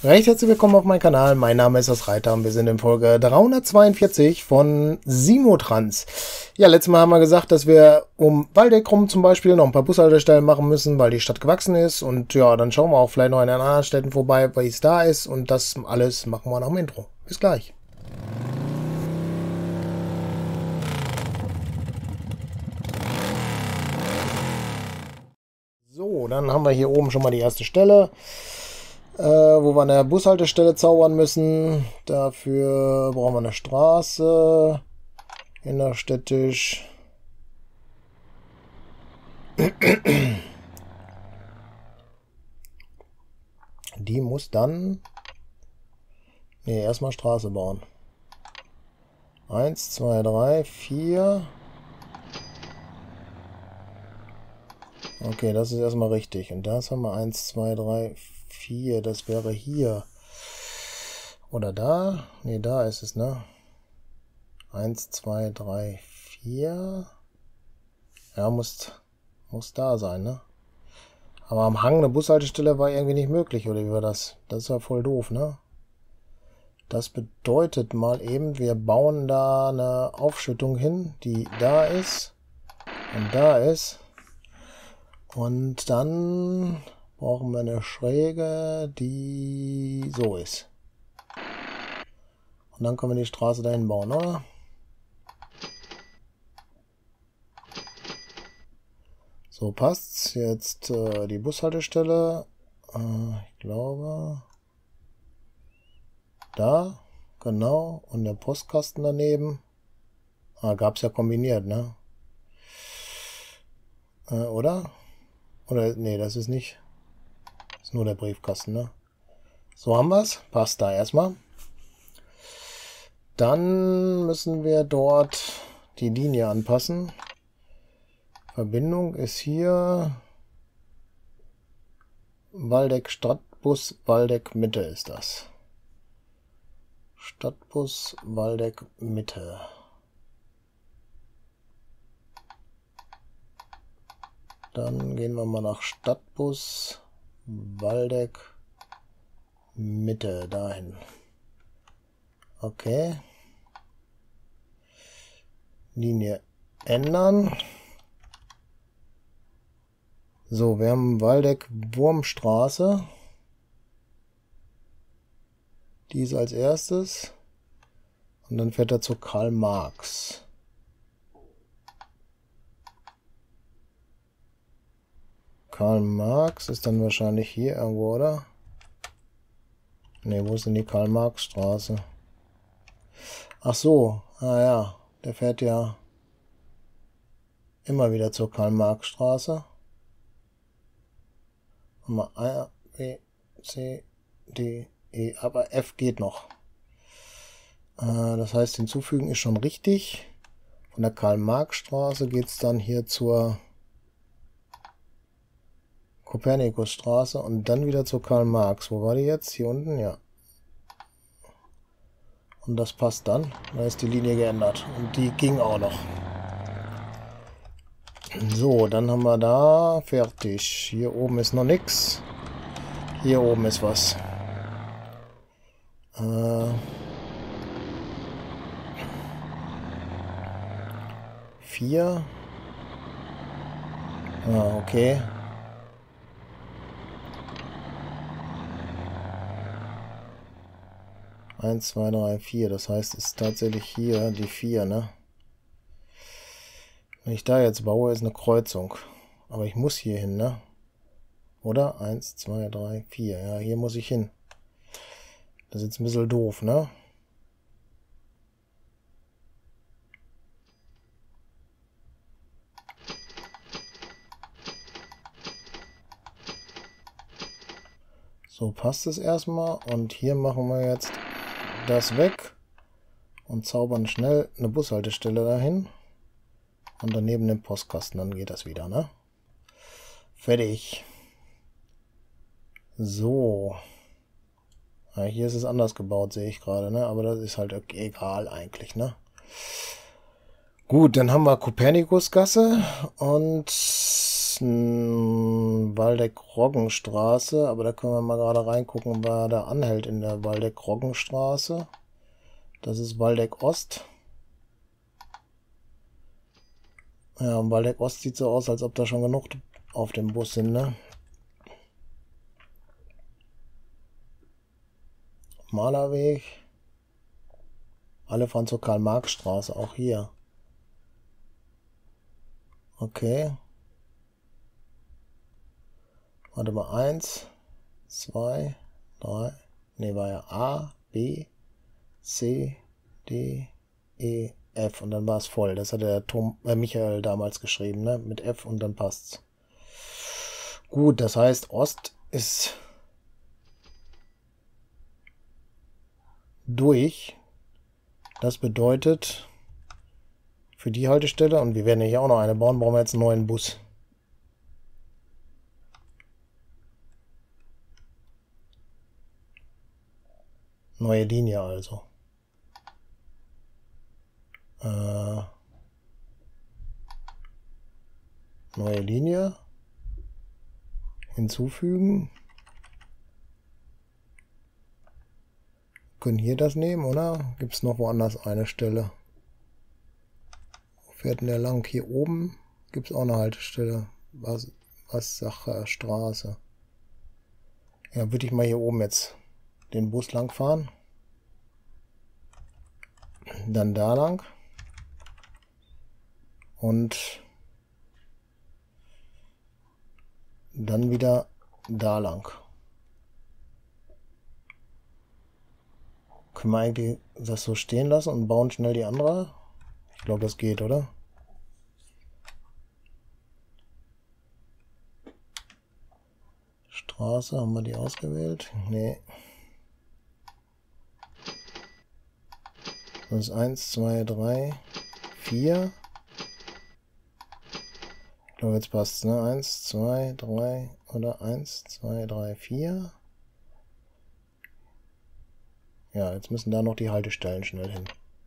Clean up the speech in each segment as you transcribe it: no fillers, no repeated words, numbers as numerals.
Recht herzlich willkommen auf meinem Kanal. Mein Name ist das Reiter und wir sind in Folge 342 von Simotrans. Ja, letztes Mal haben wir gesagt, dass wir um Waldeck rum zum Beispiel noch ein paar Bushaltestellen machen müssen, weil die Stadt gewachsen ist. Und ja, dann schauen wir auch vielleicht noch in den anderen Städten vorbei, wie es da ist. Und das alles machen wir nach dem Intro. Bis gleich. So, dann haben wir hier oben schon mal die erste Stelle, wo wir eine Bushaltestelle zaubern müssen. Dafür brauchen wir eine Straße, innerstädtisch. Die muss dann... Ne, erstmal Straße bauen. 1, 2, 3, 4. Okay, das ist erstmal richtig. Und das haben wir 1, 2, 3, 4. Das wäre hier. Oder da? Ne, da ist es, ne? 1, 2, 3, 4. Ja, muss da sein, ne? Aber am Hang eine Bushaltestelle war irgendwie nicht möglich, oder wie war das? Das ist ja voll doof, ne? Das bedeutet mal eben, wir bauen da eine Aufschüttung hin, die da ist und da ist. Und dann brauchen wir eine Schräge, die so ist. Und dann können wir die Straße dahin bauen, oder? So passt's. Jetzt die Bushaltestelle. Ich glaube... Da, genau. Und der Postkasten daneben. Gab es ja kombiniert, ne? Oder? Oder, nee, das ist nicht. Das ist nur der Briefkasten, ne? So haben wir's. Passt da erstmal. Dann müssen wir dort die Linie anpassen. Verbindung ist hier Waldeck Stadtbus, Waldeck Mitte ist das. Stadtbus Waldeck Mitte. Dann gehen wir mal nach Stadtbus Waldeck Mitte dahin. Okay. Linie ändern. So, wir haben Waldeck Wurmstraße. Die ist als erstes. Und dann fährt er zu Karl Marx. Karl Marx ist dann wahrscheinlich hier irgendwo, oder? Ne, wo ist denn die Karl-Marx-Straße? Ach so, ja, der fährt ja immer wieder zur Karl-Marx-Straße. Mal A, B, C, D, E, aber F geht noch. Das heißt, hinzufügen ist schon richtig. Von der Karl-Marx-Straße geht es dann hier zur Kopernikusstraße und dann wieder zur Karl Marx. Wo war die jetzt? Hier unten? Ja. Und das passt dann. Da ist die Linie geändert. Und die ging auch noch. So, dann haben wir da fertig. Hier oben ist noch nichts. Hier oben ist was. 4. Okay. 1, 2, 3, 4. Das heißt, es ist tatsächlich hier die 4, ne? Wenn ich da jetzt baue, ist eine Kreuzung. Aber ich muss hier hin, ne? Oder? 1, 2, 3, 4. Ja, hier muss ich hin. Das ist jetzt ein bisschen doof, ne? So passt es erstmal. Und hier machen wir jetzt das weg. Und zaubern schnell eine Bushaltestelle dahin. Und daneben den Postkasten. Dann geht das wieder, ne? Fertig. So. Ja, hier ist es anders gebaut, sehe ich gerade, ne? Aber das ist halt egal eigentlich, ne? Gut, dann haben wir Kopernikusgasse und Waldeck-Roggenstraße, aber da können wir mal gerade reingucken, wer da anhält in der Waldeck-Roggenstraße. Das ist Waldeck-Ost. Ja, und Waldeck-Ost sieht so aus, als ob da schon genug auf dem Bus sind, ne? Malerweg. Alle fahren zur Karl-Marx-Straße, auch hier. Okay. Warte mal, 1, 2, 3. Ne, war ja A, B, C, D, E, F. Und dann war es voll. Das hat der Michael damals geschrieben, ne? Mit F und dann passt's. Gut, das heißt, Ost ist durch. Das bedeutet, für die Haltestelle, und wir werden hier auch noch eine bauen, brauchen wir jetzt einen neuen Bus. Neue Linie also. Neue Linie. Hinzufügen. Können hier das nehmen, oder? Gibt es noch woanders eine Stelle? Wo fährt denn der lang? Hier oben gibt es auch eine Haltestelle. Wassacher Straße. Ja, würde ich mal hier oben jetzt den Bus lang fahren. Dann da lang. Und dann wieder da lang. Können wir eigentlich das so stehen lassen und bauen schnell die andere? Ich glaube, das geht, oder? Straße, haben wir die ausgewählt? Nee. Das ist 1, 2, 3, 4. Ich glaube, jetzt passt es, ne? 1, 2, 3 oder 1, 2, 3, 4. Ja, jetzt müssen da noch die Haltestellen schnell hin.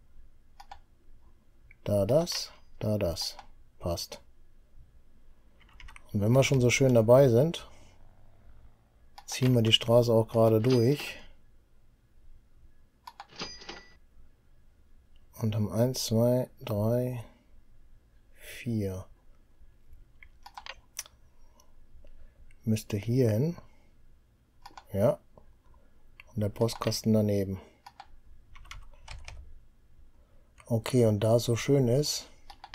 Da das, da das. Passt. Und wenn wir schon so schön dabei sind, ziehen wir die Straße auch gerade durch. Und haben 1, 2, 3, 4. Müsste hier hin. Ja. Und der Postkasten daneben. Okay, und da es so schön ist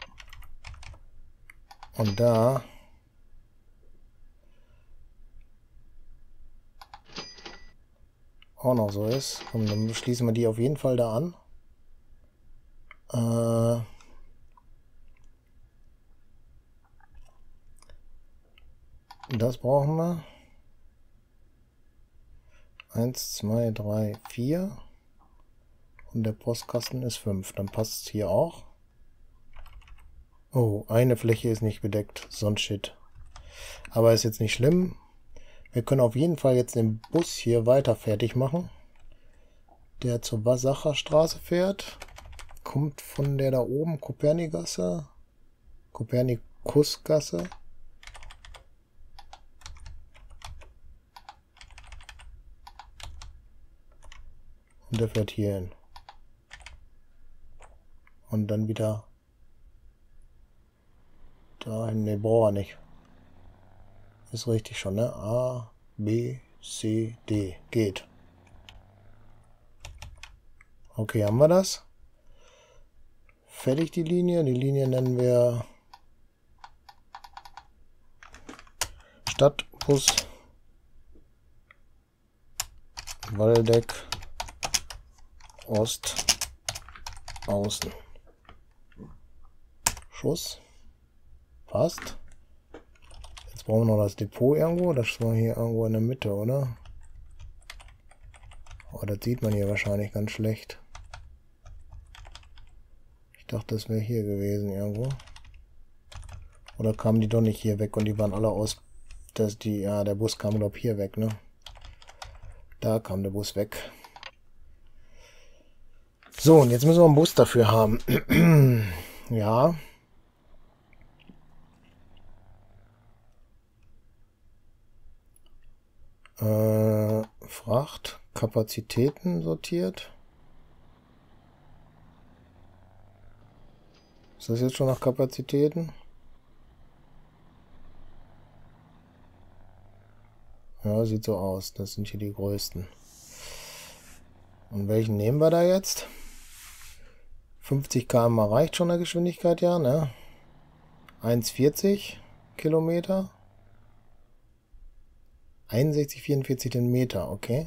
und da auch noch so ist, und dann schließen wir die auf jeden Fall da an. Das brauchen wir. 1, 2, 3, 4. Und der Postkasten ist 5. Dann passt es hier auch. Oh, eine Fläche ist nicht bedeckt. So ein Shit. Aber ist jetzt nicht schlimm. Wir können auf jeden Fall jetzt den Bus hier weiter fertig machen. Der zur Wassacher Straße fährt. Kommt von der da oben, Kopernikusgasse. Und der fährt hier hin. Und dann wieder dahin. Ne, braucht er nicht. Ist richtig schon, ne? A, B, C, D. Geht. Okay, haben wir das? Fertig die Linie. Die Linie nennen wir Stadtbus Waldeck Ost Außen. Schuss. Passt. Jetzt brauchen wir noch das Depot irgendwo. Das war hier irgendwo in der Mitte, oder? Oh, das sieht man hier wahrscheinlich ganz schlecht. Ich dachte, das wäre hier gewesen irgendwo. Oder kamen die doch nicht hier weg und die waren alle aus... Ja, der Bus kam, glaube ich, hier weg, ne? Da kam der Bus weg. So, und jetzt müssen wir einen Bus dafür haben. Ja. Fracht, Kapazitäten sortiert. Ist das jetzt schon nach Kapazitäten? Ja, sieht so aus. Das sind hier die größten. Und welchen nehmen wir da jetzt? 50 km/h reicht schon der Geschwindigkeit, ja, ne? 1,40 Kilometer. 61,44 den Meter, okay.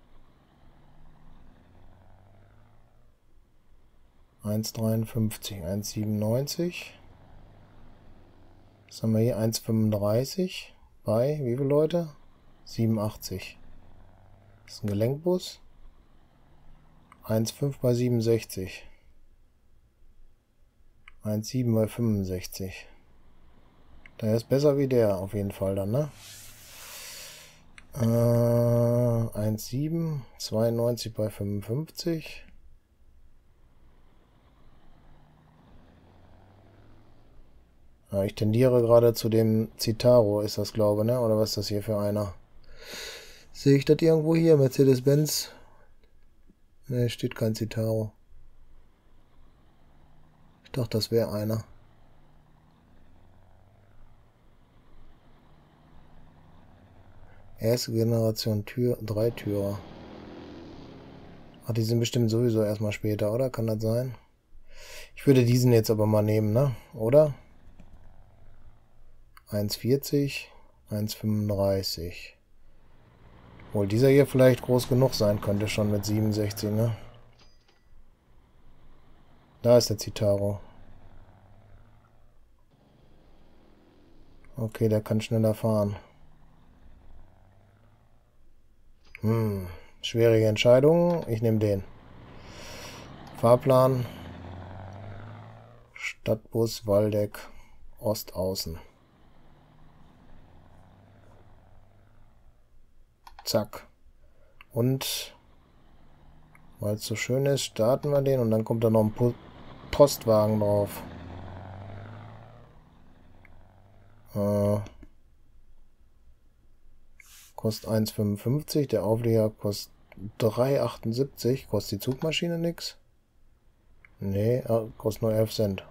1,53, 1,97. Was haben wir hier? 1,35 bei, wie viele Leute? 87. Das ist ein Gelenkbus. 1,5 bei 67. 1,7 bei 65. Der ist besser wie der, auf jeden Fall dann, ne? 1,7, 92 bei 55. Ja, ich tendiere gerade zu dem Citaro, ist das, glaube ich, ne? Oder was ist das hier für einer? Sehe ich das irgendwo hier? Mercedes-Benz? Ne, steht kein Citaro. Ich dachte, das wäre einer. Erste Generation Dreitürer. Ach, die sind bestimmt sowieso erstmal später, oder? Kann das sein? Ich würde diesen jetzt aber mal nehmen, ne? Oder? 1,40, 1,35. Obwohl dieser hier vielleicht groß genug sein könnte, schon mit 67, ne? Da ist der Citaro. Okay, der kann schneller fahren. Schwierige Entscheidung. Ich nehme den. Fahrplan. Stadtbus Waldeck Ostaußen. Zack. Und weil es so schön ist, starten wir den und dann kommt da noch ein Postwagen drauf. Kostet 1,55, der Auflieger kostet 3,78. Kostet die Zugmaschine nichts? Nee, kostet nur 11 Cent.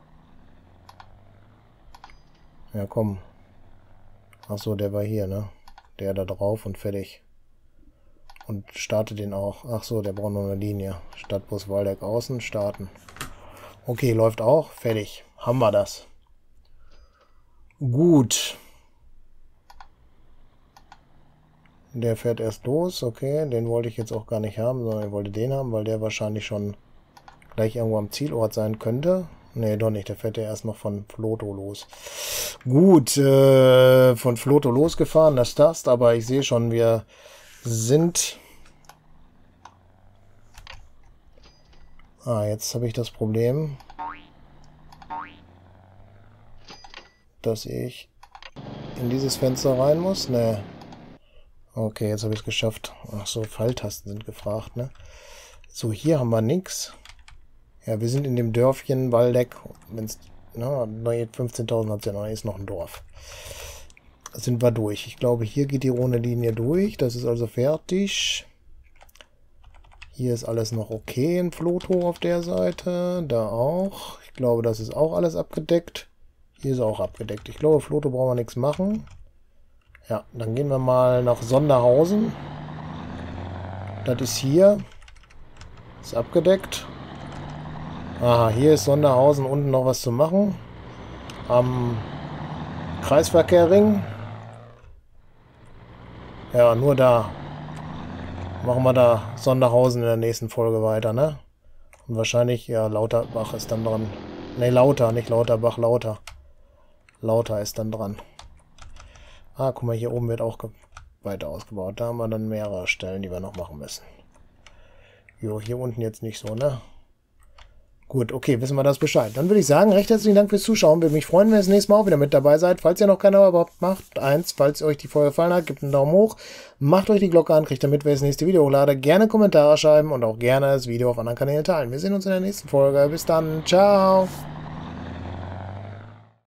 Ja, komm. Achso, der war hier, ne? Der da drauf und fertig. Und starte den auch. Achso, der braucht nur eine Linie. Stadtbus Waldeck außen, starten. Okay, läuft auch. Fertig. Haben wir das. Gut. Der fährt erst los. Okay, den wollte ich jetzt auch gar nicht haben, sondern ich wollte den haben, weil der wahrscheinlich schon gleich irgendwo am Zielort sein könnte. Nee, doch nicht. Der fährt ja erst noch von Floto los. Gut, von Floto losgefahren, das passt. Aber ich sehe schon, wir sind... jetzt habe ich das Problem, dass ich in dieses Fenster rein muss. Ne. Okay, jetzt habe ich es geschafft. Ach so, Pfeiltasten sind gefragt, ne? So, hier haben wir nichts. Ja, wir sind in dem Dörfchen Waldeck. Wenn es, ne, 15.000 hat es ja noch, ist noch ein Dorf. Da sind wir durch. Ich glaube, hier geht die rote Linie durch. Das ist also fertig. Hier ist alles noch okay in Floto auf der Seite. Da auch. Ich glaube, das ist auch alles abgedeckt. Hier ist auch abgedeckt. Ich glaube, Floto brauchen wir nichts machen. Ja, dann gehen wir mal nach Sonderhausen. Das ist hier. Ist abgedeckt. Aha, hier ist Sonderhausen, unten noch was zu machen. Am Kreisverkehrring. Ja, nur da. Machen wir da Sonderhausen in der nächsten Folge weiter, ne? Und wahrscheinlich, ja, Lauterbach ist dann dran. Ne, Lauter, nicht Lauterbach, Lauter. Lauter ist dann dran. Ah, guck mal, hier oben wird auch weiter ausgebaut. Da haben wir dann mehrere Stellen, die wir noch machen müssen. Jo, hier unten jetzt nicht so, ne? Gut, okay, wissen wir das Bescheid. Dann würde ich sagen, recht herzlichen Dank fürs Zuschauen. Würde mich freuen, wenn ihr das nächste Mal auch wieder mit dabei seid. Falls ihr noch keine überhaupt macht, falls euch die Folge gefallen hat, gebt einen Daumen hoch. Macht euch die Glocke an, kriegt damit, wenn ich das nächste Video hochlade. Gerne Kommentare schreiben und auch gerne das Video auf anderen Kanälen teilen. Wir sehen uns in der nächsten Folge. Bis dann. Ciao.